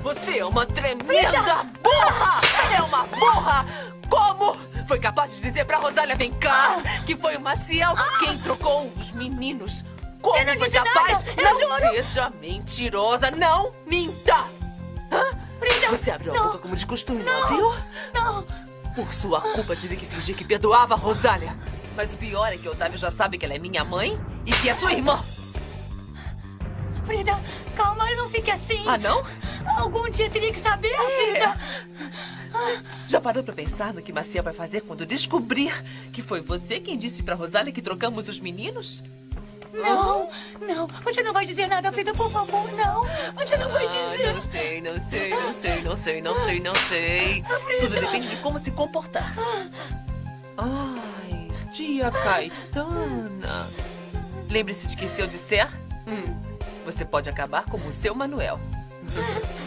Você é uma tremenda burra! É uma burra! Como? Foi capaz de dizer pra Rosália, vem cá, que foi o Maciel quem trocou os meninos. Como Eu não foi disse capaz? nada, eu Não juro. seja mentirosa, não minta! Hã? Frida, Você abriu a não. boca como de costume, não abriu? Não. Por sua culpa, tive que fingir que perdoava a Rosália. Mas o pior é que Otávio já sabe que ela é minha mãe e que é sua irmã. Frida, calma, não fique assim. Ah, não? Algum dia teria que saber, Frida. Já parou pra pensar no que Maciel vai fazer quando descobrir que foi você quem disse pra Rosália que trocamos os meninos? Não, não. Você não vai dizer nada, Frida, por favor, não. Você não vai dizer. Não sei. Tudo depende de como se comportar. Ai, tia Caetana. Lembre-se de que se eu disser, você pode acabar como o seu Manuel.